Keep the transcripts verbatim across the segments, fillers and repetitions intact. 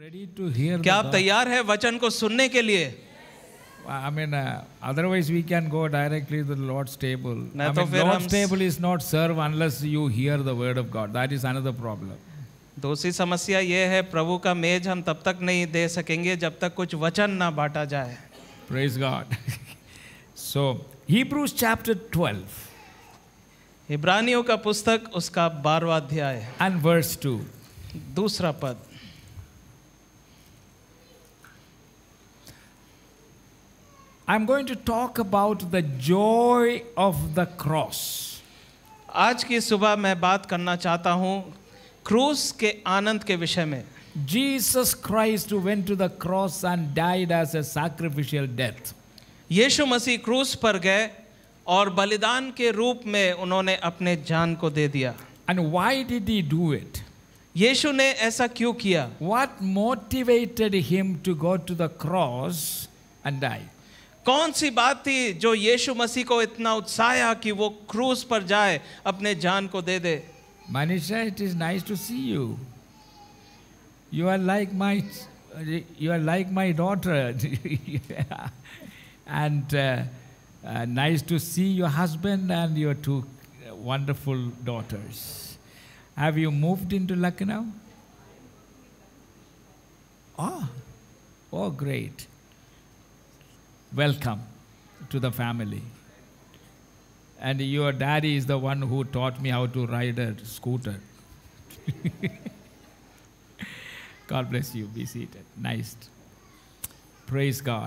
ready to hear क्या the आप तैयार है वचन को सुनने के लिए? I mean, uh, otherwise we can go directly to the Lord's table. नहीं I तो mean, फिर Lord's हम- table is not served unless you hear the word of God. That is another problem. दूसरी समस्या ये है, प्रभु का मेज हम तब तक नहीं दे सकेंगे जब तक कुछ वचन ना बांटा जाए। Praise God. So, Hebrews chapter twelve इब्रानियों का पुस्तक उसका बारहवां अध्याय and verse two. दूसरा पद। I'm going to talk about the joy of the cross. आज की सुबह मैं बात करना चाहता हूँ क्रूस के आनंद के विषय में। Jesus Christ who went to the cross and died as a sacrificial death. यीशु मसीह क्रूस पर गए और बलिदान के रूप में उन्होंने अपने जान को दे दिया। And why did he do it? यीशु ने ऐसा क्यों किया? What motivated him to go to the cross and die? कौन सी बात थी जो यीशु मसीह को इतना उत्साह कि वो क्रूस पर जाए, अपने जान को दे दे? Manisha, it is nice to see you. You are like my, you are like my daughter. And uh, uh, nice to see your husband and your two wonderful daughters. Have you moved into Lucknow? Oh, oh, great. Welcome to the family. And your daddy is the one who taught me how to ride a scooter. God bless you. Be seated. Nice. Praise God.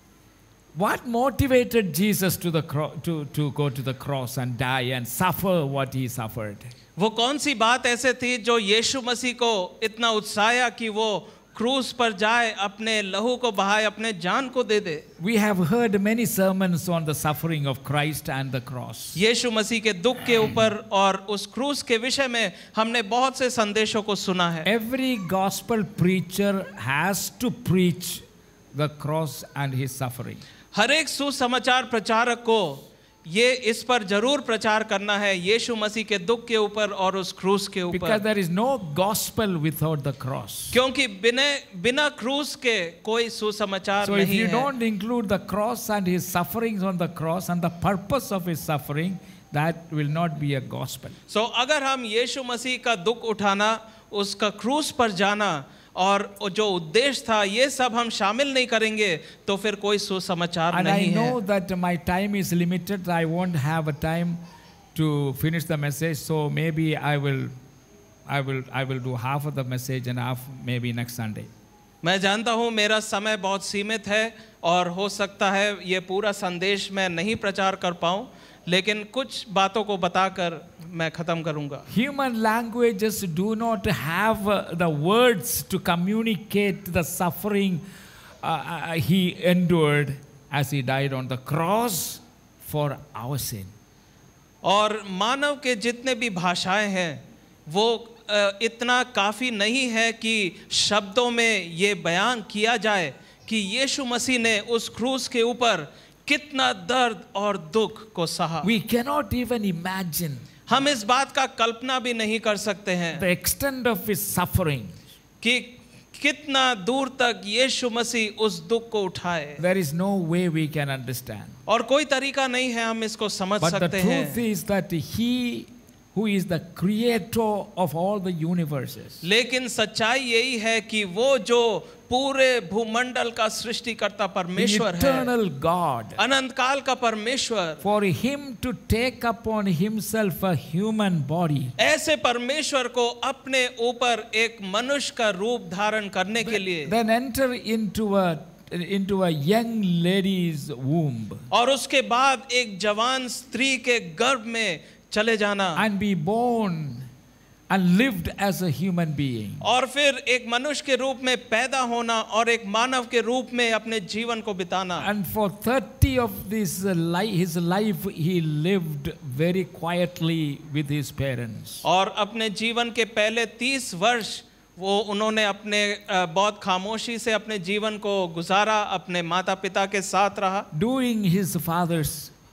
What motivated Jesus to, the cro- to, to go to the cross and die and suffer what he suffered? वो कौन सी बात ऐसे थी जो यीशु मसीह को इतना उत्साह कि वो क्रूस पर जाए, अपने लहू को बहाए, अपने जान को दे दे? We have heard many sermons on the suffering of Christ and the cross. यीशु मसीह के दुख के ऊपर और उस क्रूस के विषय में हमने बहुत से संदेशों को सुना है। Every gospel preacher has to preach the cross and his suffering. हर एक सुसमाचार प्रचारक को ये इस पर जरूर प्रचार करना है, यीशु मसीह के दुख के ऊपर और उस क्रूस के ऊपर। Because there is no gospel without the cross. क्योंकि बिना बिना क्रूस के कोई सुसमाचार So if नहीं you है। don't include the cross and his sufferings on the cross and the purpose of his suffering, that will not be a gospel. So अगर हम यीशु मसीह का दुख उठाना, उसका क्रूस पर जाना और जो उद्देश्य था ये सब हम शामिल नहीं करेंगे तो फिर कोई सुसमाचार And नहीं I know है। that my time is limited. I won't have a time to finish the message. So maybe I will, I will, I will do half of the message and half maybe next Sunday. मैं जानता हूँ मेरा समय बहुत सीमित है और हो सकता है ये पूरा संदेश मैं नहीं प्रचार कर पाऊँ, लेकिन कुछ बातों को बताकर मैं खत्म करूँगा। Human languages do not have uh, the words to communicate the suffering uh, uh, he endured as he died on the cross for our sin. और मानव के जितने भी भाषाएं हैं वो इतना काफ़ी नहीं है कि शब्दों में ये बयान किया जाए कि यीशु मसीह ने उस क्रूस के ऊपर कितना दर्द और दुख को सहा। We cannot even imagine हम इस बात का कल्पना भी नहीं कर सकते हैं the extent of his suffering. कि कितना दूर तक यीशु मसीह उस दुख को उठाए। There is no way we can understand. और कोई तरीका नहीं है हम इसको समझ But the सकते हैं। truth is that he who is the creator of all the universes, लेकिन सच्चाई यही है कि वो जो पूरे भूमंडल का सृष्टिकर्ता the परमेश्वर है, eternal God, अनंत काल का परमेश्वर, for him to take upon himself a human body, ऐसे परमेश्वर को अपने ऊपर एक मनुष्य का रूप धारण करने के लिए then enter into a into a young lady's womb और उसके बाद एक जवान स्त्री के गर्भ में चले जाना and be born and lived as a human being. और फिर एक मनुष्य के रूप में पैदा होना और एक मानव के रूप में अपने जीवन को बिताना। And for thirty of this uh, li- his life he lived very quietly with his parents. और अपने जीवन के पहले तीस वर्ष वो उन्होंने अपने बहुत खामोशी से अपने जीवन को गुजारा, अपने माता पिता के साथ रहा, Doing his father's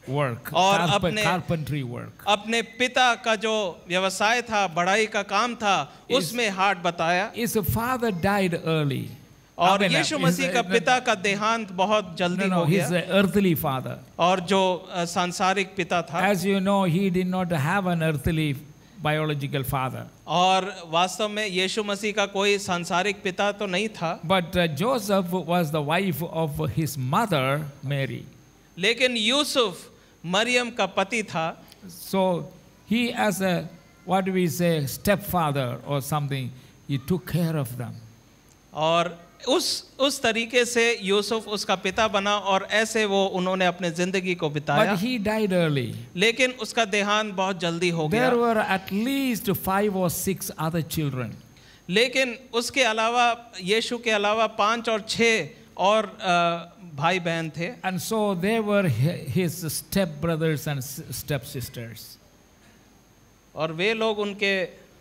work, और carpe- अपने carpentry work. अपने पिता का जो व्यवसाय था, बढ़ाई का काम था, Is- उसमें हाथ बताया। His father died early. और I mean, यीशु his- मसीह का no, पिता का देहांत बहुत जल्दी no, हो his गया। uh, earthly father. और जो अ, सांसारिक पिता था, As you know, he did not have an earthly biological father. और वास्तव में यीशु मसीह का कोई सांसारिक पिता तो नहीं था, But uh, Joseph was the wife of his mother, Mary. लेकिन यूसुफ मरियम का पति था। So he, as a, what do we say, stepfather or something, he took care of them. और उस उस तरीके से यूसुफ उसका पिता बना और ऐसे वो उन्होंने अपने जिंदगी को बिताया। But he died early. लेकिन उसका देहांत बहुत जल्दी हो गया। There were at least five or six other children. लेकिन उसके अलावा यीशु के अलावा पांच और छह और अ, भाई बहन थे। And so they were hi- his step brothers and step sisters. और वे लोग उनके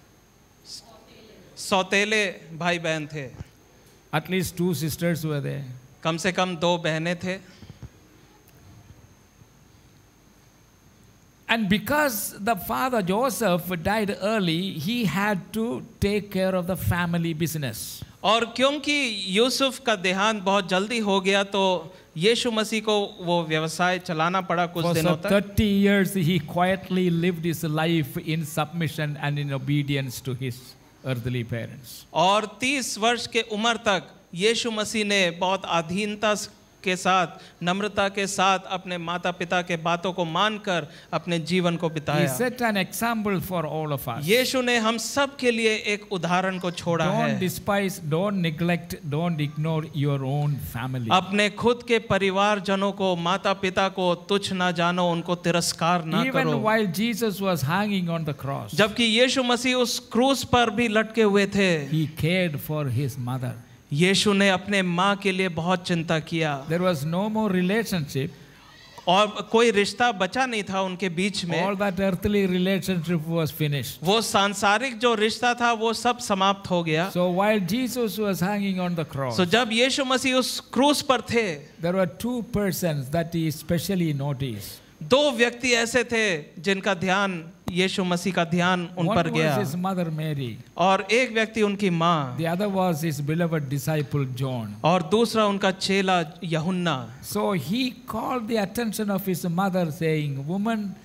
सौतेले भाई बहन थे। At least two sisters were there. कम से कम दो बहनें थे। And because the father Joseph died early, he had to take care of the family business. और क्योंकि यूसुफ का देहांत बहुत जल्दी हो गया तो यीशु मसीह को वो व्यवसाय चलाना पड़ा कुछ For दिनों some तक। thirty years, he quietly lived his life in submission and in obedience to his earthly parents. और तीस वर्ष के उम्र तक यीशु मसीह ने बहुत अधीनता के साथ, नम्रता के साथ अपने माता पिता के बातों को मानकर अपने जीवन को He बिताया। set an example for all of us. यीशु ने हम सब के लिए एक उदाहरण को छोड़ा Don't है। despise, don't neglect, don't ignore your own family. अपने खुद के परिवारजनों को, माता पिता को तुच्छ ना जानो, उनको तिरस्कार ना करो। Even while Jesus was hanging on the cross, जबकि यीशु मसीह उस क्रूस पर भी लटके हुए थे, he cared for his mother. यीशु ने अपने माँ के लिए बहुत चिंता किया। There was no more relationship. और कोई रिश्ता बचा नहीं था उनके बीच में। All that earthly relationship was finished. वो सांसारिक जो रिश्ता था वो सब समाप्त हो गया। So while Jesus was hanging on the cross, so जब यीशु मसीह उस क्रूस पर थे, there were two persons that he especially noticed. दो व्यक्ति ऐसे थे जिनका ध्यान, यीशु मसीह का ध्यान उन One पर गया। was his mother Mary. और एक व्यक्ति उनकी माँ, The other was his beloved disciple John. और दूसरा उनका चेला यूहन्ना। So he called the attention of his mother, saying, "Woman,"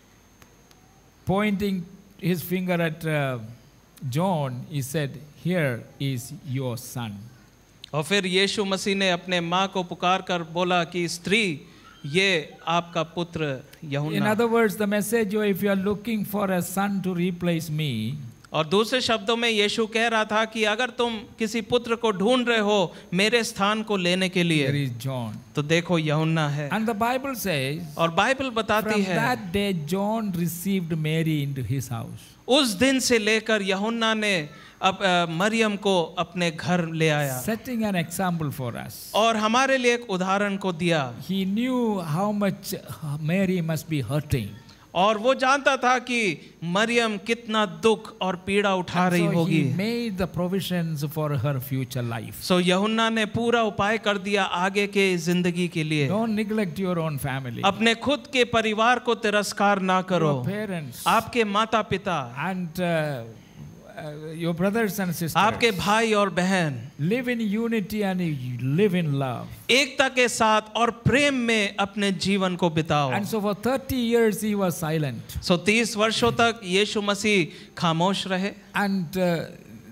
pointing his finger at uh, John, he said, "Here is your son." और फिर यीशु मसीह ने अपने माँ को पुकार कर बोला कि स्त्री, ये आपका पुत्र In यूहन्ना। other words, the message, oh, if you are looking for a son to replace me, और दूसरे शब्दों में यीशु कह रहा था कि अगर तुम किसी पुत्र को ढूंढ रहे हो मेरे स्थान को लेने के there लिए, is John. तो देखो यूहन्ना है। And the Bible says, और बाइबल बताती from है that day John received Mary into his house. उस दिन से लेकर यूहन्ना ने अब अ, मरियम को अपने घर ले आया Setting an example for us. और हमारे लिए एक उदाहरण को दिया। He knew how much Mary must be hurting. और वो जानता था कि मरियम कितना दुख और पीड़ा उठा रही So होगी। he made the provisions for her future life. सो यूहन्ना ने पूरा उपाय कर दिया आगे के जिंदगी के लिए। Don't neglect your own family. अपने खुद के परिवार को तिरस्कार ना करो। Your parents आपके माता पिता, and uh, uh, your brothers and sisters. आपके भाई और बहन Live in unity and live in love. एकता के साथ और प्रेम में अपने जीवन को बिताओ। And so for thirty years he was silent. सो तीस वर्षों तक यीशु मसीह खामोश रहे। And uh,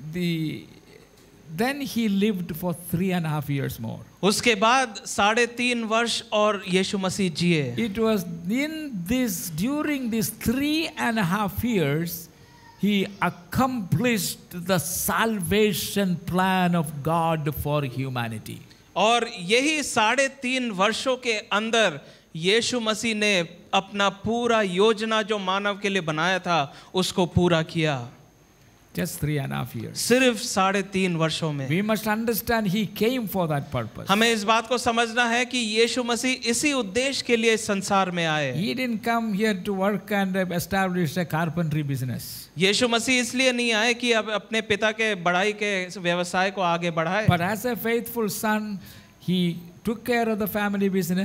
the then he lived for three and a half years more. उसके बाद साढ़े तीन वर्ष और यीशु मसीह जिए। It was in this, during these three and a half years, he accomplished the salvation plan of God for humanity. और यही साढ़े तीन वर्षों के अंदर यीशु मसीह ने अपना पूरा योजना जो मानव के लिए बनाया था उसको पूरा किया। Just three and a half years. सिर्फ साढ़े तीन वर्षों में। We must understand he came for that purpose. हमें इस बात को समझना है कि यीशु मसीह इसी उद्देश्य के लिए इस संसार में आए। He didn't come here to work and establish a carpentry business. यीशु मसीह इसलिए नहीं आए कि अब अपने पिता के बढ़ाई के व्यवसाय को आगे बढ़ाए। But as a faithful son, he took care of the family business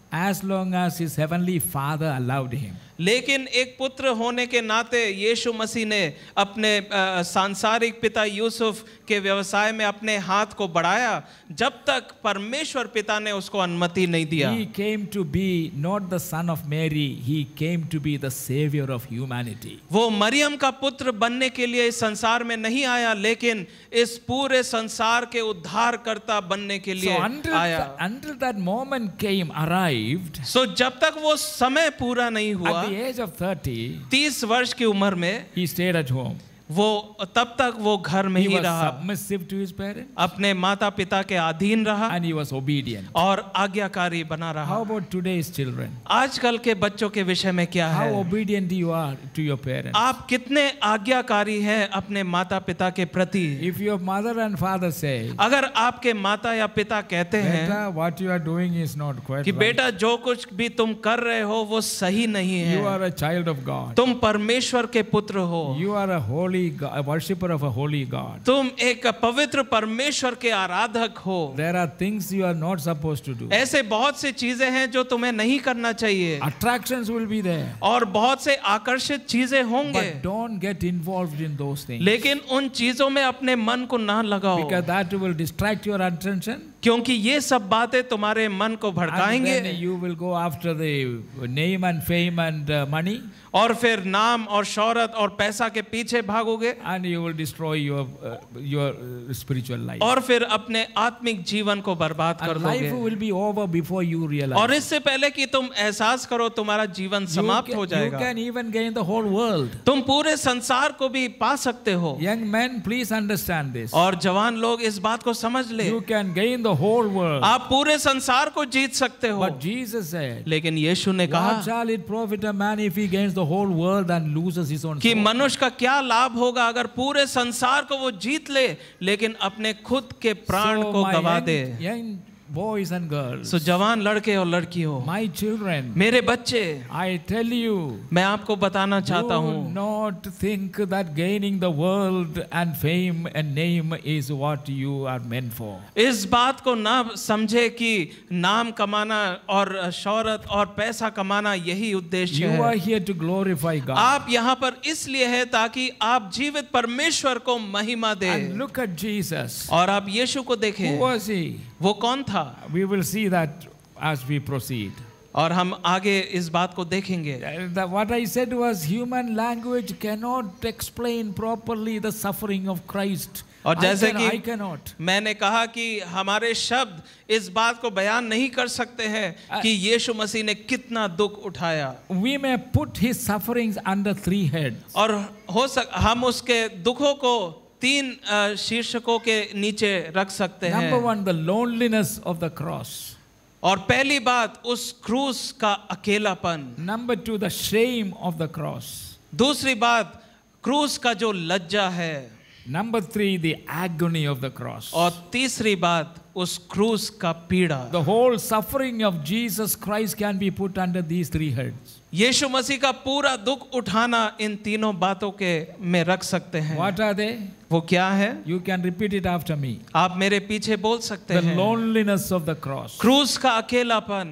as long as his heavenly Father allowed him. लेकिन एक पुत्र होने के नाते यीशु मसीह ने अपने अ, सांसारिक पिता यूसुफ के व्यवसाय में अपने हाथ को बढ़ाया जब तक परमेश्वर पिता ने उसको अनुमति नहीं दिया। He came to be not the son of Mary, he came to be the savior of humanity. वो मरियम का पुत्र बनने के लिए इस संसार में नहीं आया, लेकिन इस पूरे संसार के उद्धारकर्ता बनने के लिए So until, आया। th- until that moment came, arrived, सो जब तक वो समय पूरा नहीं हुआ, at the age of thirty, तीस वर्ष की उम्र में he stayed at home. वो तब तक वो घर में He ही was रहा, submissive to his parents अपने माता पिता के अधीन रहा and he was obedient. और आज्ञाकारी बना रहा। How about today's children? आजकल के बच्चों के विषय में क्या How है? obedient you are to your parents? आप कितने आज्ञाकारी हैं अपने माता पिता के प्रति? If your mother and father say, अगर आपके माता या पिता कहते हैं Beta, what you are doing is not quite कि right. बेटा जो कुछ भी तुम कर रहे हो वो सही नहीं You है, are a child of God. तुम परमेश्वर के पुत्र हो, You are a holy God, a worshipper of a holy God. तुम एक पवित्र परमेश्वर के आराधक हो, There are things you are not supposed to do. ऐसे बहुत से चीजें हैं जो तुम्हें नहीं करना चाहिए Attractions will be there. और बहुत से आकर्षित चीजें होंगे, But don't get involved in those things. लेकिन उन चीजों में अपने मन को ना लगाओ, Because that will distract your attention. क्योंकि ये सब बातें तुम्हारे मन को And भड़काएंगे then you will go after the name and fame and uh, money. और फिर नाम और शौहरत और पैसा के पीछे भागोगे And you will destroy your uh, your uh, spiritual life. और फिर अपने आत्मिक जीवन को बर्बाद कर And life दोगे, will be over before you realize. और इससे पहले कि तुम एहसास करो तुम्हारा जीवन You समाप्त can- हो You जाएगा। can even gain the whole world. तुम पूरे संसार को भी पा सकते हो। Young men, please understand this. और जवान लोग इस बात को समझ ले, You can gain the whole world. आप पूरे संसार को जीत सकते हो। But Jesus said, लेकिन यीशु ने what कहा shall it profit a man if he gains the whole world and loses his own कि soul? मनुष्य का क्या लाभ होगा अगर पूरे संसार को वो जीत ले लेकिन अपने खुद के प्राण So को my गवा young, they. young boys and girls, सो जवान लड़के और लड़कियों, my children, मेरे बच्चे, I tell you, मैं आपको बताना चाहता do हूँ, not think that gaining the world and fame and name is what you are meant for. इस बात को ना समझे कि नाम कमाना और शौहरत और पैसा कमाना यही उद्देश्य You are है। here to glorify God. आप यहाँ पर इसलिए है ताकि आप जीवित परमेश्वर को महिमा And they. look at Jesus. और आप यीशु को Who देखें, was he? वो कौन था? We will see that as we proceed. और हम आगे इस बात को देखेंगे। Uh, the- what I said was human language cannot explain properly the suffering of Christ. और I जैसे can- I कि cannot. मैंने कहा कि हमारे शब्द इस बात को बयान नहीं कर सकते हैं कि यीशु मसीह ने कितना दुख उठाया। We may put his sufferings under three heads. और हो सक हम उसके दुखों को तीन अ, शीर्षकों के नीचे रख सकते Number हैं। one, the loneliness of the cross. और पहली बात उस क्रूस का अकेलापन, Number two, the shame of the cross. दूसरी बात क्रूस का जो लज्जा है, Number three, the agony of the cross. और तीसरी बात उस क्रूस का पीड़ा। The whole suffering of Jesus Christ can be put under these three heads. यीशु मसीह का पूरा दुख उठाना इन तीनों बातों के में रख सकते हैं। What are they? वो क्या है? You can repeat it after me. आप मेरे पीछे बोल सकते The हैं। loneliness of the cross. क्रूस का अकेलापन,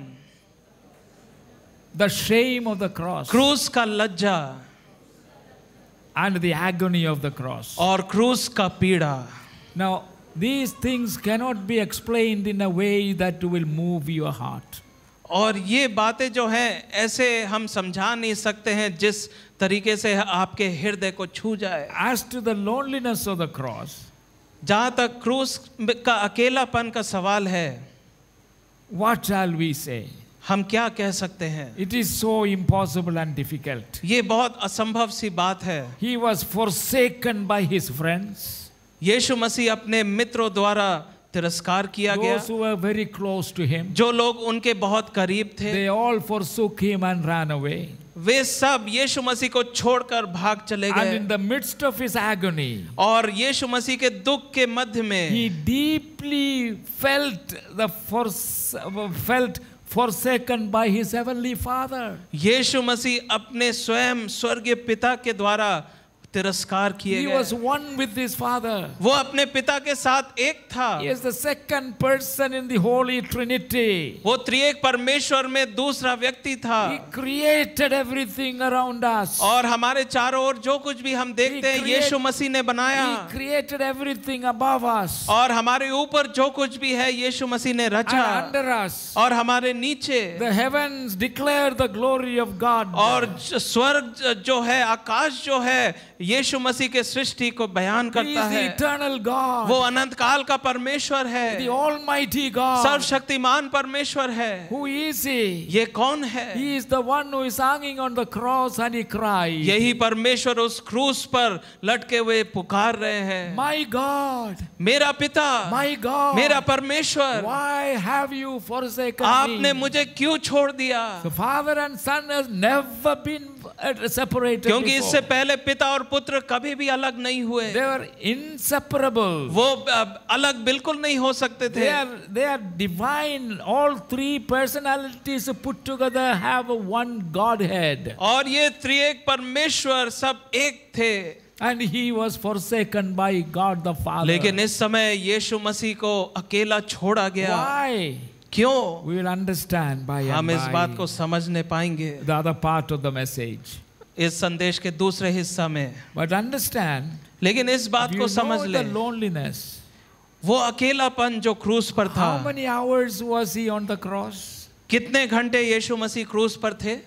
The shame of the cross. क्रूस का लज्जा And the agony of the cross. और क्रूस का पीड़ा। Now, these things cannot be explained in a way that will move your heart. और ये बातें जो हैं ऐसे हम समझा नहीं सकते हैं जिस तरीके से आपके हृदय को छू जाए। As to the loneliness of the cross, जहाँ तक क्रूस का अकेलापन का सवाल है, what shall we say? हम क्या कह सकते हैं? It is so impossible and difficult. ये बहुत असंभव सी बात है। He was forsaken by his friends. यीशु मसीह अपने मित्रों द्वारा तिरस्कार किया गया। Those who were very close to him, जो लोग उनके बहुत करीब थे, they all forsook him and ran away. वे सब यीशु मसीह को छोड़कर भाग चले And गए। in the midst of his agony, और यीशु मसीह के दुख के मध्य में he deeply felt the force, felt forsaken by his heavenly Father. यीशु मसीह अपने स्वयं स्वर्गीय पिता के द्वारा तिरस्कार किए He गए। was one with his Father. वो अपने पिता के साथ एक था। He is the second person in the Holy Trinity. वो त्रिएक परमेश्वर में दूसरा व्यक्ति था। He created everything around us. और हमारे चारों ओर जो कुछ भी हम देखते हैं यीशु मसीह ने बनाया। He created everything above us. और हमारे ऊपर जो कुछ भी है यीशु मसीह ने रचा। And under us. और हमारे नीचे The heavens declare the glory of God. और स्वर्ग जो है, आकाश जो है, यीशु मसीह के सृष्टि को बयान करता He is the है। eternal God. वो अनंत काल का परमेश्वर है। The Almighty God. सर्वशक्तिमान परमेश्वर है। Who is He? ये कौन है? He is the one who is hanging on the cross and He cried. यही परमेश्वर उस क्रूस पर लटके हुए पुकार रहे हैं। My God. मेरा पिता, My God. मेरा परमेश्वर, Why have you forsaken आपने me? मुझे क्यों छोड़ दिया? The father and son has never been uh, separated क्योंकि before. इससे पहले पिता और पुत्र कभी भी अलग नहीं हुए। They were inseparable. वो अ, अलग बिल्कुल नहीं हो सकते थे। They are, they are divine. All three personalities put together have one Godhead. और ये त्रिएक परमेश्वर सब एक थे। And He was forsaken by God the Father. लेकिन इस समय यीशु मसीह को अकेला छोड़ा गया। Why? क्यों? We will understand by and हम इस by बात को समझने पाएंगे the other part of the message. इस संदेश के दूसरे हिस्सा में। But understand, लेकिन इस बात you को know समझ ले, the loneliness. वो अकेलापन जो क्रूस पर था। How many hours was He on the cross? कितने घंटे यीशु मसीह क्रूस पर थे?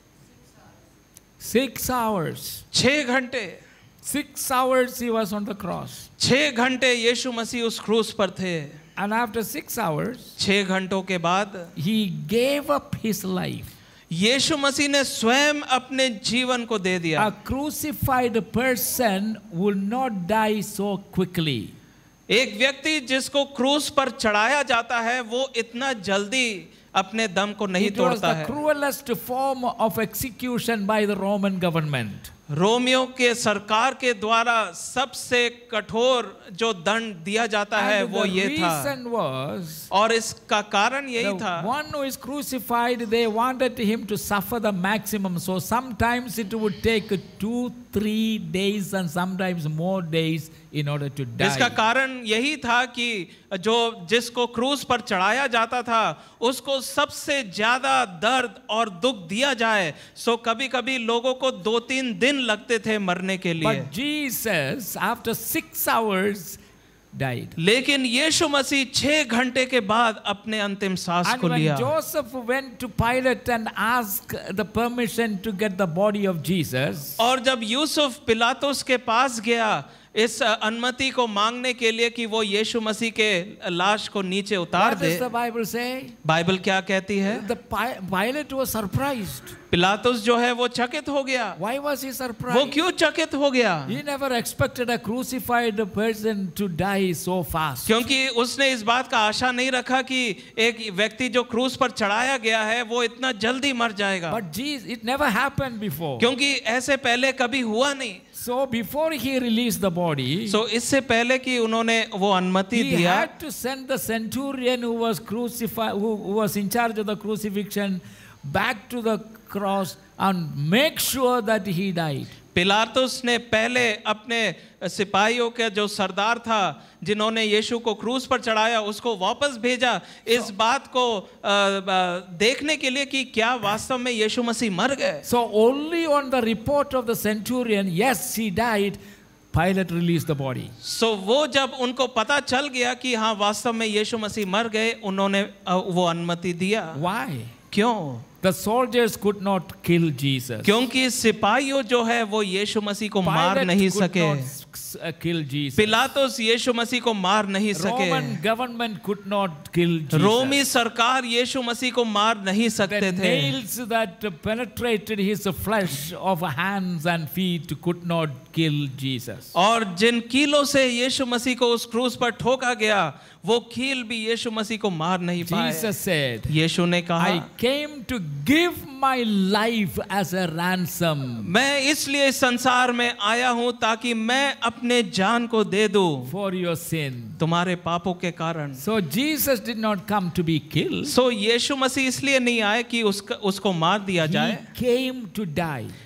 Six hours. छह घंटे। Six hours He was on the cross. छह घंटे यीशु मसीह उस क्रूस पर थे। And after six hours, छह घंटों के बाद He gave up His life. यीशु मसीह ने स्वयं अपने जीवन को दे दिया। A crucified person will not die so quickly. एक व्यक्ति जिसको क्रूस पर चढ़ाया जाता है वो इतना जल्दी अपने दम को नहीं It was तोड़ता the है। cruelest form of execution by the Roman government. रोमियो के सरकार के द्वारा सबसे कठोर जो दंड दिया जाता है And वो the ये था। reason was, और इसका कारण यही the था, one who is crucified, they wanted him to suffer the maximum. So sometimes it would take two, three days and sometimes more days in order to die. इसका कारण यही था कि जो जिसको क्रूस पर चढ़ाया जाता था उसको सबसे ज्यादा दर्द और दुख दिया जाए। सो कभी कभी लोगों को दो तीन दिन लगते थे मरने के लिए। But Jesus, after six hours, died. लेकिन यीशु मसीह छह घंटे के बाद अपने अंतिम सांस And को when लिया। Joseph went to Pilate and asked the permission to get the body of Jesus, और जब यूसुफ पिलातुस के पास गया इस अनुमति को मांगने के लिए कि वो यीशु मसीह के लाश को नीचे उतार what दे, does the Bible say? Bible क्या कहती है? The Pi- Pilate was surprised. पिलातुस जो है वो चकित हो गया। Why was he वो surprised? क्यों चकित हो गया? He never expected a crucified person to die so fast. क्योंकि उसने इस बात का आशा नहीं रखा कि एक व्यक्ति जो क्रूस पर चढ़ाया गया है वो इतना जल्दी मर जाएगा। But Jesus, it never happened before. क्योंकि ऐसे पहले कभी हुआ नहीं। So before he released the body, सो इससे पहले कि उन्होंने वो अनुमति he दिया, had to send the centurion who was crucified, who, who was in charge of the crucifixion, back to the cross and make sure that he died. पिलातुस ने पहले अपने सिपाहियों के जो सरदार था जिन्होंने यीशु को क्रूस पर चढ़ाया उसको वापस भेजा इस बात को आ, आ, देखने के लिए कि क्या वास्तव में यीशु मसीह मर गए। So only on the report of the centurion, yes, he died, Pilate released the body. So so, वो जब उनको पता चल गया कि हाँ वास्तव में यीशु मसीह मर गए उन्होंने आ, वो अनुमति दिया। Why? क्यों? The soldiers could not kill Jesus. क्योंकि सिपाहियों जो है वो यीशु मसीह को मार Pilate नहीं could सके। not s- uh, kill Jesus. पिलातुस यीशु मसीह को मार नहीं सके। Roman government could not kill Jesus. रोमी सरकार यीशु मसीह को मार नहीं सकते The थे। nails that penetrated his flesh of hands and feet could not kill Jesus. और जिन कीलों से यीशु मसीह को उस क्रूस पर ठोका गया वो कील भी यीशु मसीह को मार नहीं पाए। Jesus said, यीशु ने कहा, I came to give my life as a ransom मैं इसलिए इस संसार में आया हूं ताकि मैं अपने जान को दे दूं for your sin. तुम्हारे पापों के कारण। So Jesus did not come to be killed. सो यीशु मसीह इसलिए नहीं आए कि उसका उसको मार दिया He जाए। came to die.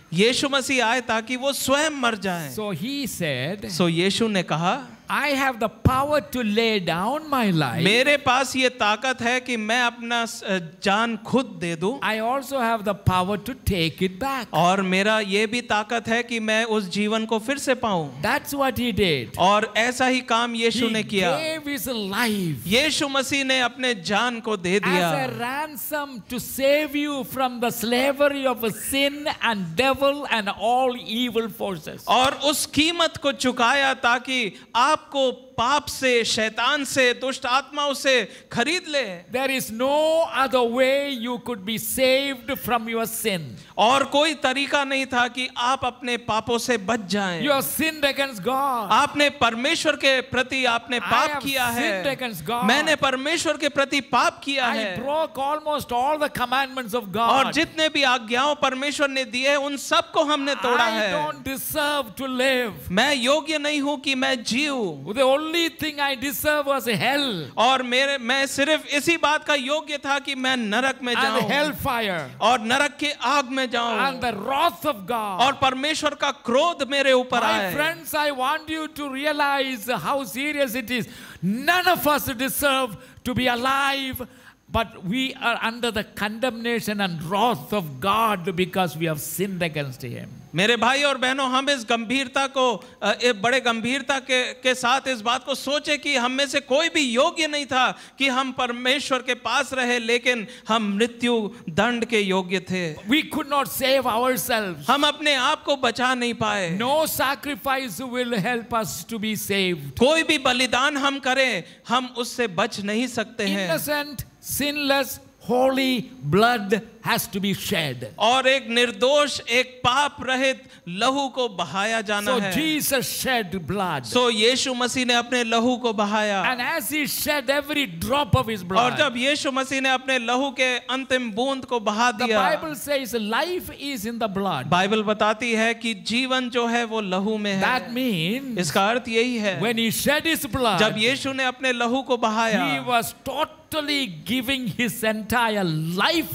यीशु मसीह आए ताकि वो स्वयं मर जाएं। So he said, सो यीशु ने कहा, I have the power to lay down my life. मेरे पास ये ताकत है कि मैं अपना जान खुद दे दूं। I also have the power to take it back. और मेरा ये भी ताकत है कि मैं उस जीवन को फिर से पाऊं। That's what he did. और ऐसा ही काम यीशु He ने किया। gave his life यीशु मसीह ने अपने जान को दे दिया as a ransom to save you from the slavery of sin and devil and all evil forces. और उस कीमत को चुकाया ताकि आपको पाप से, शैतान से, दुष्ट आत्माओं से खरीद ले। There is no other way you could be saved from your sin. और कोई तरीका नहीं था कि आप अपने पापों से बच जाएं। You have sinned against God. आपने परमेश्वर के प्रति आपने पाप किया है। sinned against God. मैंने परमेश्वर के प्रति पाप किया I है। broke almost all the commandments of God. और जितने भी आज्ञाओं परमेश्वर ने दिए उन सबको हमने तोड़ा I है। don't deserve to live. मैं योग्य नहीं हूँ कि मैं जीऊं। The only thing I deserve was hell. और मेरे मैं सिर्फ इसी बात का योग्य था कि मैं नरक में And जाऊं hellfire. और नरक के आग में जाऊं And the wrath of God. और परमेश्वर का क्रोध मेरे ऊपर My आए। friends, I want you to realize how serious it is. None of us deserve to be alive, but we are under the condemnation and wrath of God because we have sinned against Him. मेरे भाई और बहनों, हम इस गंभीरता को एक बड़े गंभीरता के के साथ इस बात को सोचे कि हम में से कोई भी योग्य नहीं था कि हम परमेश्वर के पास रहे, लेकिन हम मृत्यु दंड के योग्य थे। We could not save ourselves. हम अपने आप को बचा नहीं पाए। No sacrifice will help us to be saved. कोई भी बलिदान हम करें, हम उससे बच नहीं सकते हैं। Innocent, sinless, holy blood has to be shed. और एक निर्दोष, एक पाप रहित लहू को बहाया जाना So है। Jesus shed blood. सो यीशु मसीह ने अपने लहू को बहाया। And as He shed every drop of His और blood, जब यीशु मसीह ने अपने लहू के अंतिम बूंद को बहा the दिया, Bible says life is in the blood. Bible बताती है कि जीवन जो है वो लहू में है। That means इसका अर्थ यही है, when He shed His blood, जब यीशु ने अपने लहू को बहाया, He was totally giving His entire life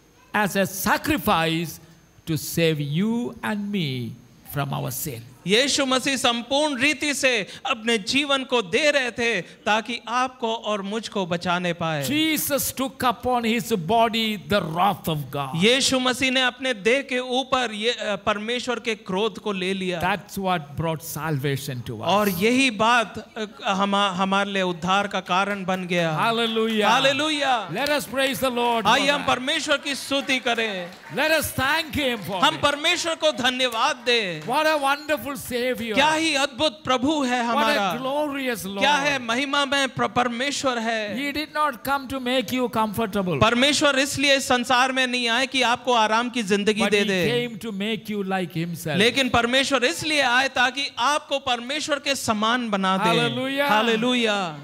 as a sacrifice to save you and me from our sin. यीशु मसीह संपूर्ण रीति से अपने जीवन को दे रहे थे ताकि आपको और मुझको बचाने पाए। Jesus took upon His body the wrath of God. यीशु मसीह ने अपने देह के ऊपर ये परमेश्वर के क्रोध को ले लिया। That's what brought salvation to us. और यही बात हम हमारे लिए उद्धार का कारण बन गया। Hallelujah. Hallelujah. Let us praise the Lord. आइए हम परमेश्वर की स्तुति करें। Let us thank Him for हम it. परमेश्वर को धन्यवाद दें। What a wonderful Savior. क्या ही अद्भुत प्रभु है What हमारा। a glorious Lord. क्या है महिमा में परमेश्वर है। He did not come to make you comfortable, परमेश्वर इसलिए इस संसार में नहीं आए कि आपको आराम की जिंदगी but they He they, came to make you like Himself. लेकिन परमेश्वर इसलिए आए ताकि आपको परमेश्वर के समान बना दे। Hallelujah. Hallelujah.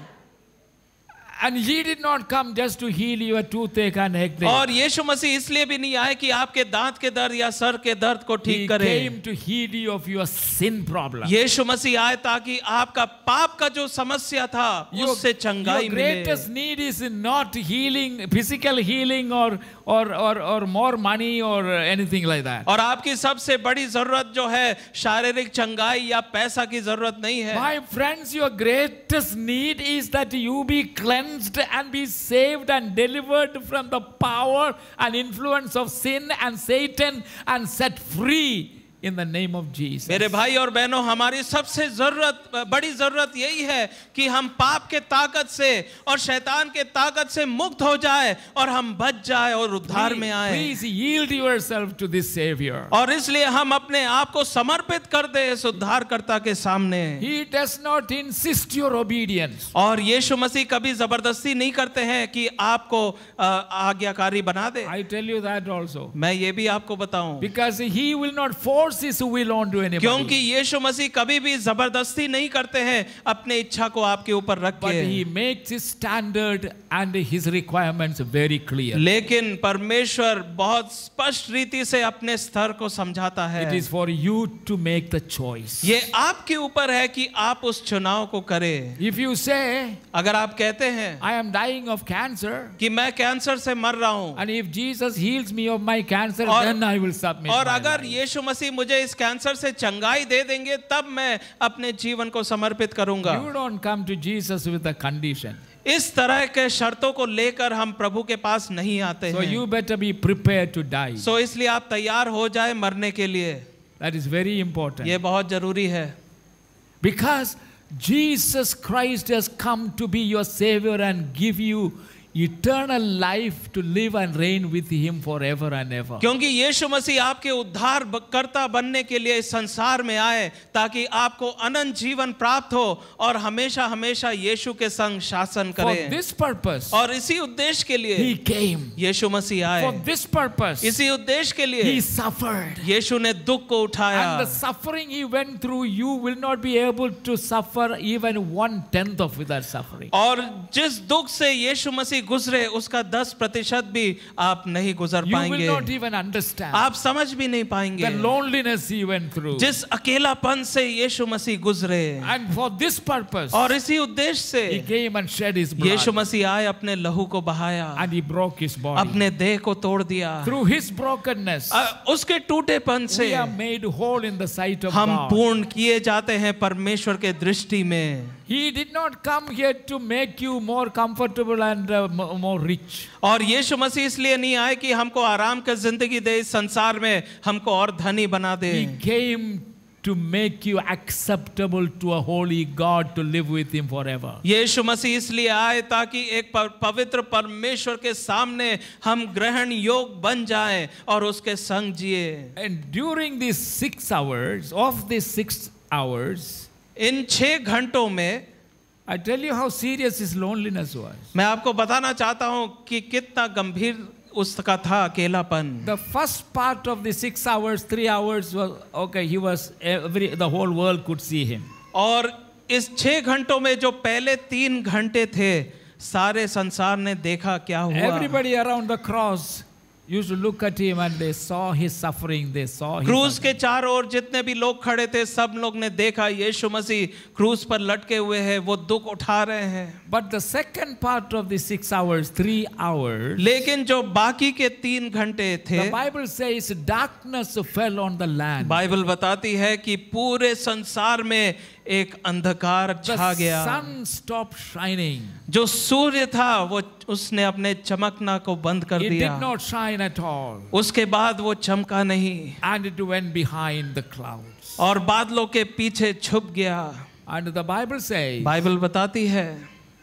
And He did not come just to heal your toothache and headache. और यीशु मसीह इसलिए भी नहीं आए कि आपके दांत के दर्द या सर के दर्द को He ठीक करे। came to heal you of your sin problem. यीशु मसीह आए ताकि आपका पाप का जो समस्या था Your, उससे चंगाई your मिले। greatest need is not healing, physical healing or, or, or, or more money or anything like that. और आपकी सबसे बड़ी जरूरत जो है शारीरिक चंगाई या पैसा की जरूरत नहीं है। My friends, your greatest need is that you be cleansed and be saved and delivered from the power and influence of sin and Satan and set free in the name of Jesus. मेरे भाई और बहनों, हमारी सबसे जरूरत बड़ी जरूरत यही है कि हम पाप के ताकत से और शैतान के ताकत से मुक्त हो जाए और हम बच जाए और उद्धार में आए। Please yield yourself to this Savior. और इसलिए हम अपने आप को समर्पित कर दे इस उद्धारकर्ता के सामने। He does not insist your obedience. और यीशु मसीह कभी जबरदस्ती नहीं करते हैं कि आपको आज्ञाकारी बना दे। I tell you that also. मैं ये भी आपको बताऊं, Because He will not force force his will onto anybody. क्योंकि यीशु मसीह कभी भी जबरदस्ती नहीं करते हैं अपने इच्छा को आपके ऊपर रख But के, he makes his standard and his requirements very clear. लेकिन परमेश्वर बहुत स्पष्ट रीति से अपने स्तर को समझाता है. It is for you to make the choice. ये आपके ऊपर है कि आप उस चुनाव को करें. If you say, अगर आप कहते हैं I am dying of cancer, कि मैं कैंसर से मर रहा हूं, and if Jesus heals me of my cancer, और, then I will submit और my अगर life. यीशु मसीह मुझे इस कैंसर से चंगाई दे देंगे तब मैं अपने जीवन को समर्पित करूंगा. You don't come to Jesus with a condition. इस तरह के शर्तों को लेकर हम प्रभु के पास नहीं आते So हैं. you better be prepared to die. सो इसलिए आप तैयार हो जाए मरने के लिए. That is very important. ये बहुत जरूरी है. Because Jesus Christ has come to be your Savior and give you eternal life to live and reign with Him forever and ever. क्योंकि यीशु मसीह आपके उद्धार करता बनने के लिए इस संसार में आए ताकि आपको अनंत जीवन प्राप्त हो और हमेशा हमेशा यीशु के संग शासन For करें. this purpose, और इसी उद्देश्य के लिए He came. यीशु मसीह आए. For this purpose, इसी उद्देश्य के लिए He suffered. यीशु ने दुख को उठाया. And the suffering He went through, you will not be able to suffer even one tenth of that suffering. और जिस दुख से यीशु मसीह गुजरे उसका दस प्रतिशत भी आप नहीं गुजर You will पाएंगे. not even understand आप समझ भी नहीं पाएंगे the loneliness He went through. जिस अकेलापन से यीशु मसीह गुजरे. And for this purpose, और इसी उद्देश्य He से came and shed His blood. यीशु मसीह आए, अपने लहू को बहाया, And He broke His body. अपने देह को तोड़ दिया. Through His brokenness, अ, उसके टूटेपन से we are made whole in the sight of हम God. पूर्ण किए जाते हैं परमेश्वर के दृष्टि में. He did not come here to make you more comfortable and uh, m- more rich. और यीशु मसीह इसलिए नहीं आए कि हमको आराम की जिंदगी दे इस संसार में, हमको और धनी बना दे. He came to make you acceptable to a holy God to live with Him forever. यीशु मसीह इसलिए आए ताकि एक प- पवित्र परमेश्वर के सामने हम ग्रहण योग बन जाएं और उसके संग जिए. And during these six hours, of these six hours, इन छह घंटों में I tell you how serious His loneliness was. मैं आपको बताना चाहता हूं कि कितना गंभीर उसका था अकेलापन. The first part of the six hours, three hours was okay. He was every the whole world could see Him. और इस छह घंटों में जो पहले तीन घंटे थे सारे संसार ने देखा क्या हुआ. Everybody around the cross used to look at Him and they saw His suffering. They saw His क्रूस के agony. चारों ओर जितने भी लोग खड़े थे सब लोग ने देखा यीशु मसीह क्रूस पर लटके हुए हैं, वो दुख उठा रहे हैं. But the second part of the six hours, three hours, लेकिन जो बाकी के तीन घंटे थे, the Bible says darkness fell on the land. Bible बताती है कि पूरे संसार में एक अंधकार छा The गया. sun stopped shining. जो सूर्य था वो उसने अपने चमकना को बंद कर It दिया. did not shine at all. उसके बाद वो चमका नहीं And it went behind the clouds. और बादलों के पीछे छुप गया. And the Bible says, Bible बताती है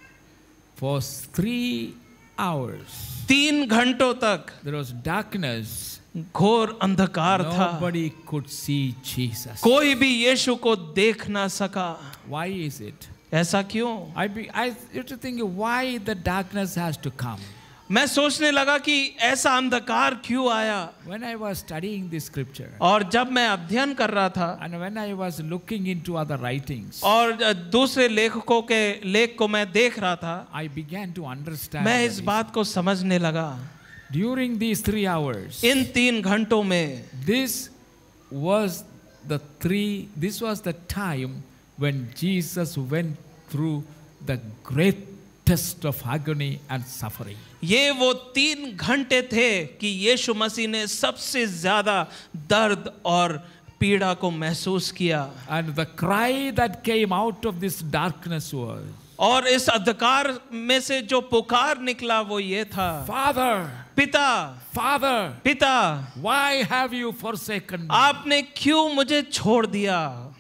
for three hours, तीन घंटों तक there was darkness. घोर अंधकार था. Nobody could see Jesus. कोई भी यीशु को देख ना सका. Why is it? ऐसा क्यों? I, be, I used to think why the darkness has to come. मैं सोचने लगा कि ऐसा अंधकार क्यों आया. When I was studying this scripture, और जब मैं अध्ययन कर रहा था and when I was looking into other writings, और दूसरे लेखकों के लेख को मैं देख रहा था, I began to understand. मैं the इस reason. बात को समझने लगा. During these three hours, इन तीन घंटों में this was the three. This was the time when Jesus went through the greatest of agony and suffering. ये वो तीन घंटे थे कि यीशु मसीह ने सबसे ज्यादा दर्द और पीड़ा को महसूस किया. And the cry that came out of this darkness was, और इस अंधकार में से जो पुकार निकला वो ये था, Father, पिता, Father, पिता, why have you forsaken me? आपने क्यों मुझे छोड़ दिया.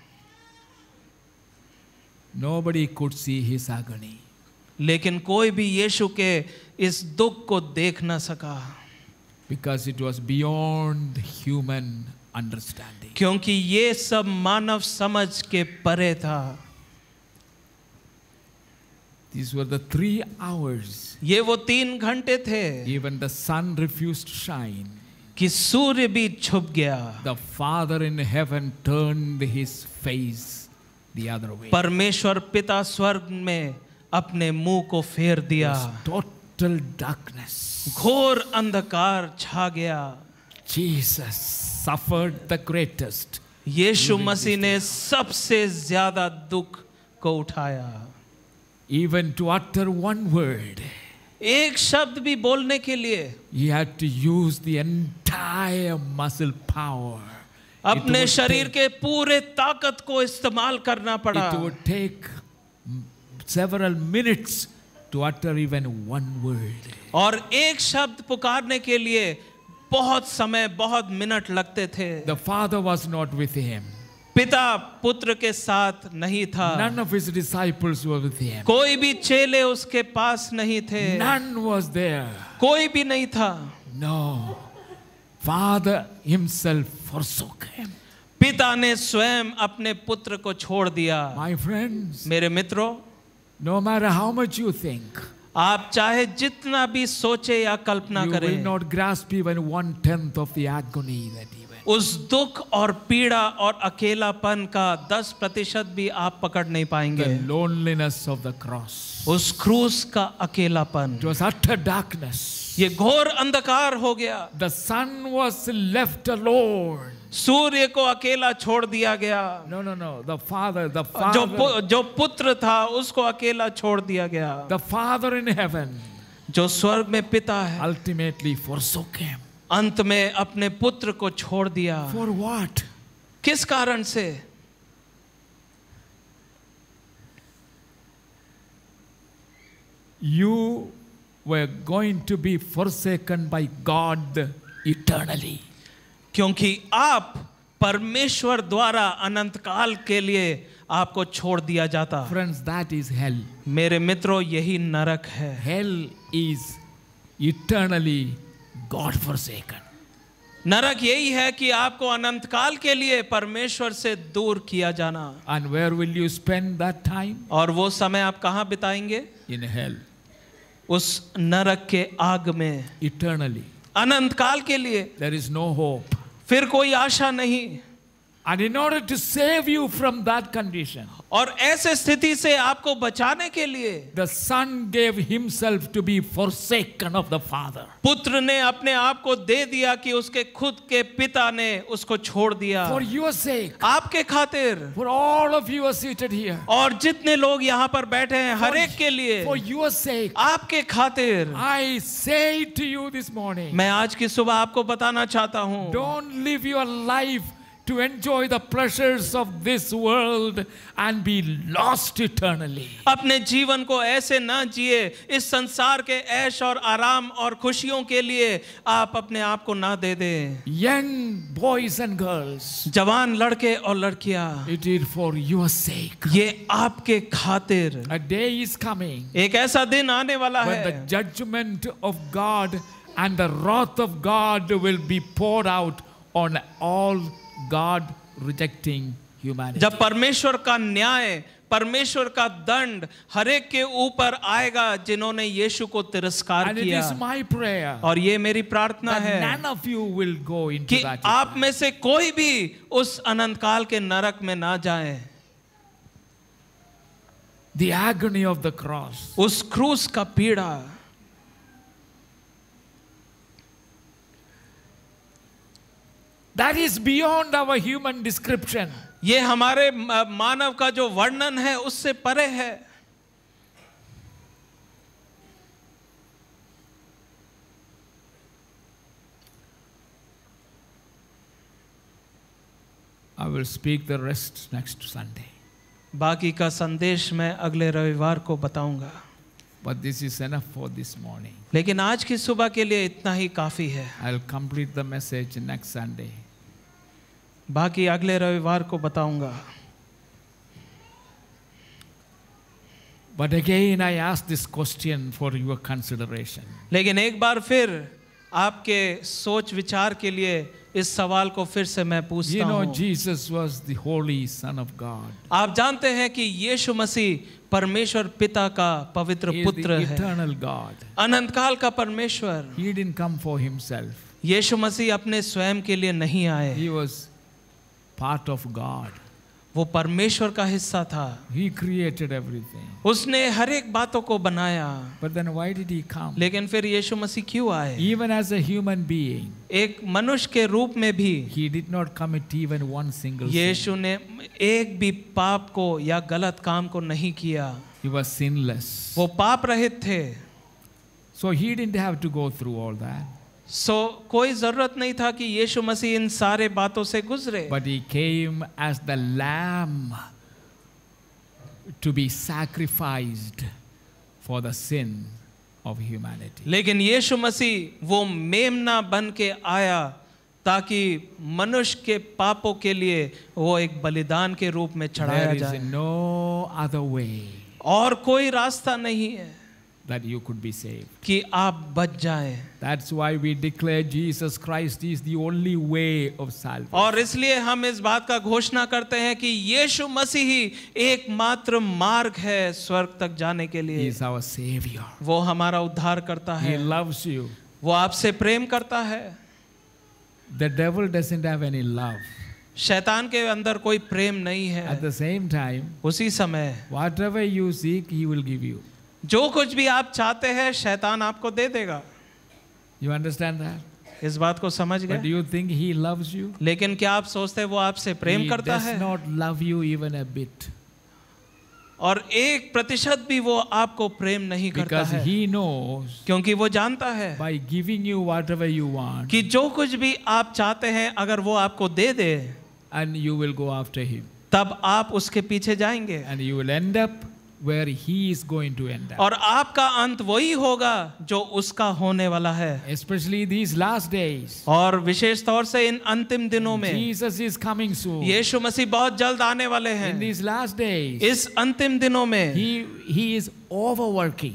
Nobody could see His agony. लेकिन कोई भी यीशु के इस दुख को देख ना सका. Because it was beyond human understanding. क्योंकि ये सब मानव समझ के परे था. These were the three hours. ये वो तीन घंटे थे Even the sun refused to shine. कि सूर्य भी छुप गया। The Father in heaven turned his face the other way. परमेश्वर पिता स्वर्ग में अपने मुंह को फेर दिया। Total darkness. घोर अंधकार छा गया। Jesus suffered the greatest. यीशु मसीह ने सबसे ज्यादा दुख को उठाया। Even to utter one word, एक शब्द भी बोलने के लिए he had to use the entire muscle power. अपने शरीर के पूरे ताकत को इस्तेमाल करना पड़ा। It would take several minutes to utter even one word. और एक शब्द पुकारने के लिए बहुत समय, बहुत मिनट लगते थे। The Father was not with him. पिता पुत्र के साथ नहीं था। None of his disciples were with him. कोई भी चेले उसके पास नहीं थे। None was there. कोई भी नहीं था। No. Father himself forsook him. पिता ने स्वयं अपने पुत्र को छोड़ दिया। My friends, मेरे मित्रों, no matter how much you think, आप चाहे जितना भी सोचे या कल्पना you will करें, not grasp even one tenth of the agony that he went. उस दुख और पीड़ा और अकेलापन का दस प्रतिशत भी आप पकड़ नहीं पाएंगे। The loneliness of the cross. उस क्रूस का अकेलापन, It was utter darkness. ये घोर अंधकार हो गया। The sun was left alone. सूर्य को अकेला छोड़ दिया गया। No, no, no. The Father, the जो Father, पु, जो पुत्र था उसको अकेला छोड़ दिया गया। the Father in heaven जो स्वर्ग में पिता है ultimately forsook him. अंत में अपने पुत्र को छोड़ दिया। For what? किस कारण से? You were going to be forsaken by God eternally. क्योंकि आप परमेश्वर द्वारा अनंत काल के लिए आपको छोड़ दिया जाता। Friends, that is hell. मेरे मित्रों, यही नरक है। Hell is eternally God forsaken. नरक यही है कि आपको अनंत काल के लिए परमेश्वर से दूर किया जाना। And where will you spend that time? और वो समय आप कहाँ बिताएंगे? In hell. उस नरक के आग में Eternally. अनंत काल के लिए। There is no hope. फिर कोई आशा नहीं। And in order to save you from that condition, और ऐसे स्थिति से आपको बचाने के लिए the Son gave himself to be forsaken of the Father. पुत्र ने अपने आप को दे दिया कि उसके खुद के पिता ने उसको छोड़ दिया। For your sake. आपके खातिर। For all of you are seated here. और जितने लोग यहाँ पर बैठे हैं, हर एक के लिए। For your sake. आपके खातिर। I say to you this morning. मैं आज की सुबह आपको बताना चाहता हूँ। Don't live your life to enjoy the pleasures of this world and be lost eternally. अपने जीवन को ऐसे ना जिए, इस संसार के ऐश और आराम और खुशियों के लिए आप अपने आप को ना दे दें। Young boys and girls, जवान लड़के और लड़कियां, it is for your sake. ये आपके खातिर। A day is coming एक ऐसा दिन आने वाला when the है judgment of God and the wrath of God will be poured out on all God rejecting humanity. जब परमेश्वर का न्याय, परमेश्वर का दंड हर एक के ऊपर आएगा जिन्होंने यीशु को तिरस्कार And it किया। is my prayer और ये मेरी प्रार्थना that है none of you will go into कि that. आप में से कोई भी उस अनंत काल के नरक में ना जाए। The agony of the cross. उस क्रूस का पीड़ा, that is beyond our human description. ये हमारे मानव का जो वर्णन है उससे परे है। I will speak the rest next Sunday. बाकी का संदेश मैं अगले रविवार को बताऊंगा। But this is enough for this morning. लेकिन आज की सुबह के लिए इतना ही काफी है। I'll complete the message next Sunday. बाकी अगले रविवार को बताऊंगा। But again I ask this question for your consideration. लेकिन एक बार फिर आपके सोच विचार के लिए इस सवाल को फिर से मैं पूछता You know, हूँ। Jesus was the holy Son of God. आप जानते हैं कि यीशु मसीह परमेश्वर पिता का पवित्र He is पुत्र the है, eternal God. अनंत काल का परमेश्वर। He didn't come for himself. यीशु मसीह अपने स्वयं के लिए नहीं आए, He was part of God. वो परमेश्वर का हिस्सा था, He created everything. उसने हर एक बातों को बनाया। But then why did He come? लेकिन फिर यीशु मसीह क्यों आए? Even as a human being, एक मनुष्य के रूप में भी He did not commit even one single sin. यीशु ने एक भी पाप को या गलत काम को नहीं किया। He was sinless. वो पाप रहित थे। So He didn't have to go through all that. So so, कोई जरूरत नहीं था कि यीशु मसीह इन सारे बातों से गुजरे। But He came as the lamb to be sacrificed for the sin of humanity. लेकिन यीशु मसीह वो मेमना बन के आया ताकि मनुष्य के पापों के लिए वो एक बलिदान के रूप में चढ़ाया जाए। There is no other way और कोई रास्ता नहीं है that you could be saved. कि आप बच जाएं। That's why we declare Jesus Christ is the only way of salvation. और इसलिए हम इस बात का घोषणा करते हैं कि यीशु मसीह ही एकमात्र मार्ग है स्वर्ग तक जाने के He लिए। is our savior. वो हमारा उद्धार करता He है, loves you. वो आपसे प्रेम करता है। The devil doesn't have any love. शैतान के अंदर कोई प्रेम नहीं है। At the same time, उसी समय whatever you seek, He will give you. जो कुछ भी आप चाहते हैं शैतान आपको दे देगा। You understand that? इस बात को समझ But do गए? you think He loves you? लेकिन क्या आप सोचते हैं वो आपसे प्रेम He करता does है? not love you even a bit. और एक प्रतिशत भी वो आपको प्रेम नहीं करता Because है, He knows क्योंकि वो जानता है by giving you whatever you want, कि जो कुछ भी आप चाहते हैं अगर वो आपको दे दे and you will go after Him. तब आप उसके पीछे जाएंगे And you will end up where He is going to end up. और आपका अंत वही होगा जो उसका होने वाला है। Especially these last days. और विशेष तौर से इन अंतिम दिनों में Jesus is coming soon. यीशु मसीह बहुत जल्द आने वाले In हैं। these last days, इस अंतिम दिनों में He He is overworking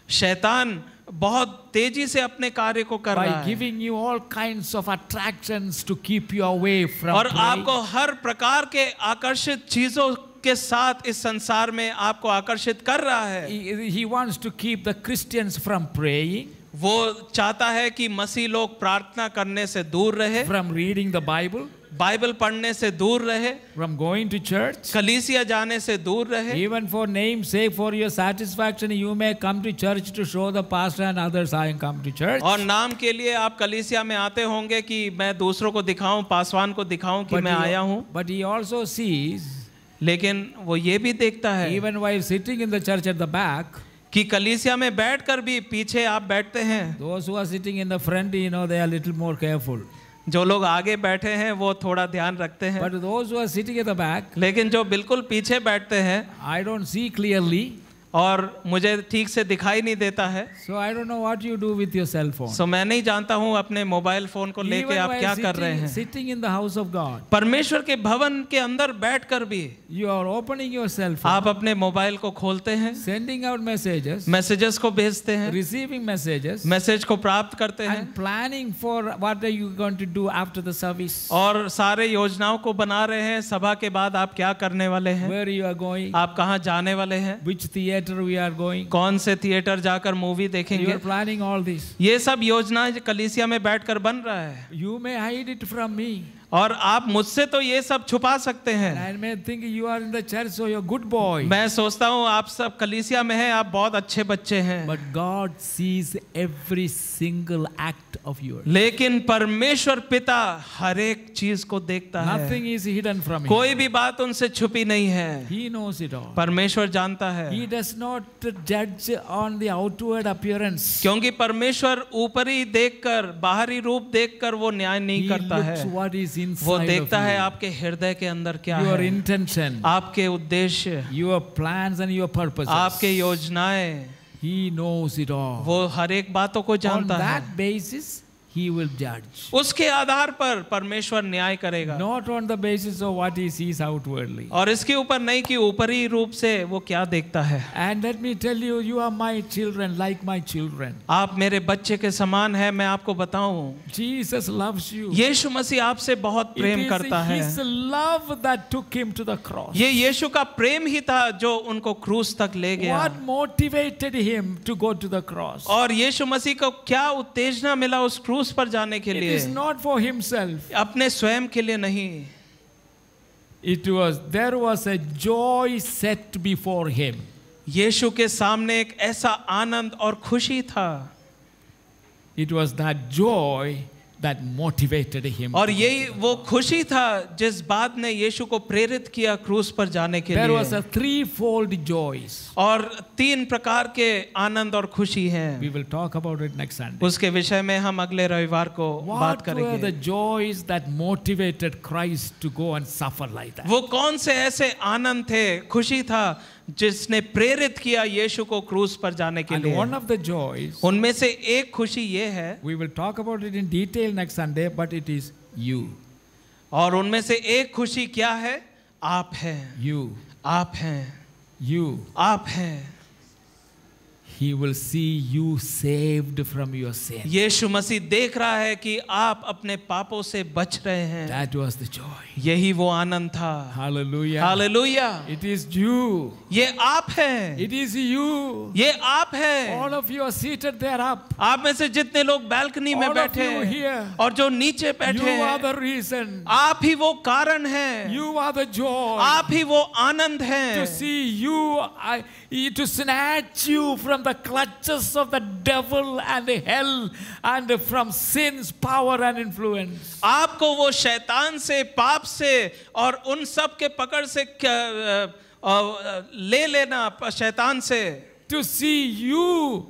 शैतान बहुत तेजी से अपने कार्य को कर रहा by है giving you all kinds of attractions to keep you away from और praying. आपको हर प्रकार के आकर्षित चीजों के साथ इस संसार में आपको आकर्षित कर रहा है। He, he wants to keep the Christians from praying, वो चाहता है कि मसीह लोग प्रार्थना करने से दूर रहे, from reading the Bible, Bible पढ़ने से दूर रहे, from going to church. कलीसिया जाने से दूर रहे। Even for name's sake, for your satisfaction, you may come to church to show the pastor and others I come to church. और नाम के लिए आप कलीसिया में आते होंगे कि मैं दूसरों को दिखाऊं, पासवान को दिखाऊं कि But मैं he- आया हूं। But he also sees, लेकिन वो ये भी देखता है even while sitting in the church at the back, कि कलीसिया में बैठकर भी पीछे आप बैठते हैं। those who are sitting in the front, you know, they are a little more careful. जो लोग आगे बैठे हैं वो थोड़ा ध्यान रखते हैं, But those who are sitting at the back, लेकिन जो बिल्कुल पीछे बैठते हैं I don't see clearly. और मुझे ठीक से दिखाई नहीं देता है, So I don't know what you do with your cell phone. सो मैं नहीं जानता हूँ अपने मोबाइल फोन को लेके Even आप while क्या कर रहे sitting, हैं। sitting in the house of God, परमेश्वर के भवन के अंदर बैठकर भी you are opening your cell phone, आप अपने मोबाइल को खोलते हैं, sending out messages, मैसेजेस को भेजते हैं, receiving messages, मैसेज को प्राप्त करते हैं and planning for what are you going to do after the service, और सारे योजनाओं को बना रहे हैं सभा के बाद आप क्या करने वाले हैं, where you are going, आप कहाँ जाने वाले हैं, which theater we are going. कौन से थिएटर जाकर मूवी You देखेंगे। are planning all this. ये सब योजना कलीसिया में बैठकर बन रहा है You may hide it from me. और आप मुझसे तो ये सब छुपा सकते हैं। I may think you are in the church, so you're a good boy. मैं सोचता हूँ आप सब कलीसिया में हैं, आप बहुत अच्छे बच्चे हैं, But God sees every single act of yours. लेकिन परमेश्वर पिता हर एक चीज को देखता है। Nothing is hidden from him. कोई भी बात उनसे छुपी नहीं है, He knows it all. परमेश्वर जानता है। He does not judge on the outward appearance. क्योंकि परमेश्वर ऊपरी देखकर, बाहरी रूप देखकर वो न्याय नहीं He करता looks है, what is वो inside of देखता है you. आपके हृदय के अंदर क्या Your है, intention, आपके उद्देश्य, your plans and your purposes. आपके योजनाएं, He knows it all. वो हर एक बातों को On जानता है। that basis, He will judge. उसके आधार पर परमेश्वर न्याय करेगा, Not on the basis of what He sees outwardly. और इसके ऊपर नहीं कि ऊपरी रूप से वो क्या देखता है। And let me tell you, you are my children, like my children. आप मेरे बच्चे के समान है, मैं आपको बताऊं, Jesus loves you. यीशु मसीह आपसे बहुत It प्रेम is करता है। His love that took Him to the cross. ये यीशु का प्रेम ही था जो उनको क्रूस तक ले गया। What motivated Him to go to the cross? और यीशु मसीह को क्या उत्तेजना मिला उस क्रूस क्रूस पर जाने के It लिए, is not for himself. अपने स्वयं के लिए नहीं। It was, there was a joy set before him. यीशु के सामने एक ऐसा आनंद और खुशी था। It was that joy that motivated him. और यही वो खुशी था जिस बात ने यीशु को प्रेरित किया क्रूस पर जाने के There लिए। was a threefold joys. और तीन प्रकार के आनंद और खुशी हैं। We will talk about it next Sunday. उसके विषय में हम अगले रविवार को बात What were the करेंगे। joys that motivated Christ to go and suffer like that? वो कौन से ऐसे आनंद थे, खुशी था जिसने प्रेरित किया यीशु को क्रूस पर जाने के And लिए? one of the joys, उनमें से एक खुशी ये है, we will talk about it in detail next Sunday, but it is you. और उनमें से एक खुशी क्या है? आप हैं, You. आप हैं, You. आप हैं। He will see you saved from your sin. यीशु मसीह देख रहा है कि आप अपने पापों से बच रहे हैं। That was the joy. यही वो आनंद था। Hallelujah. Hallelujah. It is you. ये आप हैं, It is you. ये आप हैं। All of you are seated there up. आप में से जितने लोग बैल्कनी में All of बैठे you हैं here. और जो नीचे बैठे You are हैं, the reason. आप ही वो कारण हैं, You are the joy. आप ही वो आनंद हैं। To see you, I, to snatch you from the clutches of the devil and hell and from sin's power and influence. आपको वो शैतान से, पाप से और उन सब के पकड़ से क्या- अ, ले लेना शैतान से। To see you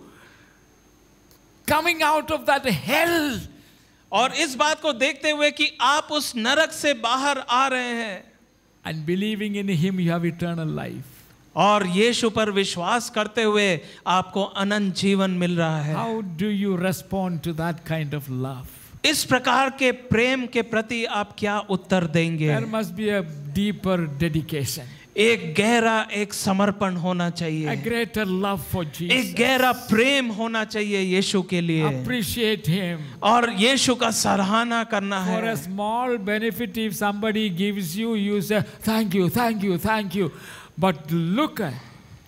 coming out of that hell. और इस बात को देखते हुए कि आप उस नरक से बाहर आ रहे हैं And believing in him, you have eternal life. और यीशु पर विश्वास करते हुए आपको अनंत जीवन मिल रहा है। How do you respond to that kind of love? इस प्रकार के प्रेम के प्रति आप क्या उत्तर देंगे? There must be a deeper dedication, एक गहरा एक समर्पण होना a चाहिए, greater love for एक Jesus. गहरा प्रेम होना चाहिए यीशु के लिए, Appreciate him. और यीशु का सराहना करना For है। a small benefit, if somebody gives you, you say, thank you, thank you, thank you. But look at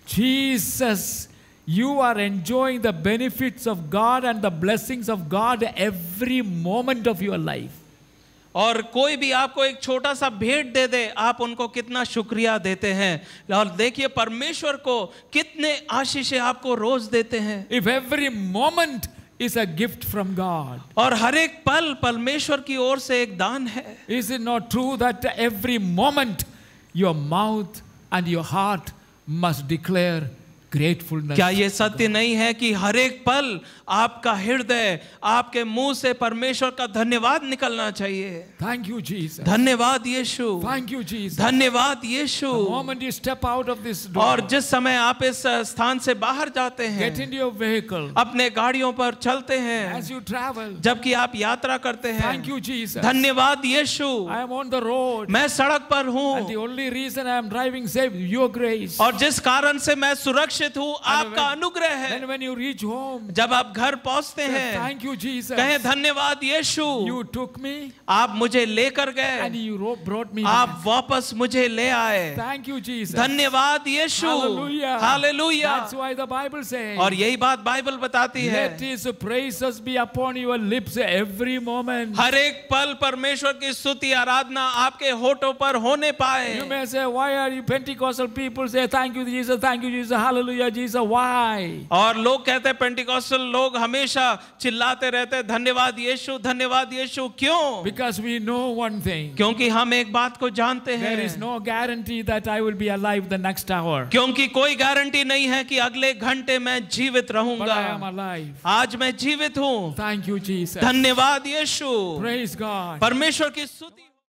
Jesus. You are enjoying the benefits of God and the blessings of God every moment of your life. और कोई भी आपको एक छोटा सा भेंट दे दे, आप उनको कितना शुक्रिया देते हैं। और देखिए परमेश्वर को कितने आशीषें आपको रोज देते हैं। If every moment is a gift from God, और हर एक पल परमेश्वर की ओर से एक दान है। is it not true that every moment your mouth and your heart must declare gratefulness? क्या ये सत्य नहीं है कि हर एक पल आपका हृदय, आपके मुंह से परमेश्वर का धन्यवाद निकलना चाहिए? Thank you, Jesus. धन्यवाद यीशु, Thank you, Jesus. धन्यवाद यीशु। The moment you step out of this door, और जिस समय आप इस स्थान से बाहर जाते get हैं, into your vehicle, अपने गाड़ियों पर चलते हैं, as you travel, जबकि आप यात्रा करते हैं, thank you, Jesus. धन्यवाद यीशु, I am on the road, मैं सड़क पर and the हूँ only reason I am driving safe, your grace. और जिस कारण से मैं सुरक्षित हूँ आपका अनुग्रह है। Then when you reach home, जब आप घर पहुंचते say, हैं, thank you, Jesus. कहें धन्यवाद यीशु, You took me आप मुझे लेकर and गए, you ro- brought me आप back. वापस मुझे ले आए। Thank you, Jesus. धन्यवाद यीशु, Hallelujah. Hallelujah. That's why the Bible says, और यही बात बाइबल बताती है, let his praises be upon your lips every moment. हर एक पल परमेश्वर की स्तुति आराधना आपके होठों पर होने पाए। You may say, why are you Pentecostal people say, thank you, Jesus, thank you, Jesus, hallelujah, Jesus, why? और लोग कहते हैं पेंटिकॉस्टल लोग हमेशा चिल्लाते रहते हैं धन्यवाद यीशु, धन्यवाद यीशु। क्यों? Because we know one thing. क्योंकि हम एक बात को जानते हैं, There is no guarantee that I will be alive the next hour. क्योंकि कोई गारंटी नहीं है कि अगले घंटे मैं जीवित But I am रहूंगा। alive. आज मैं जीवित हूँ। Thank you, Jesus. धन्यवाद यीशु, Praise God. परमेश्वर की स्तुति।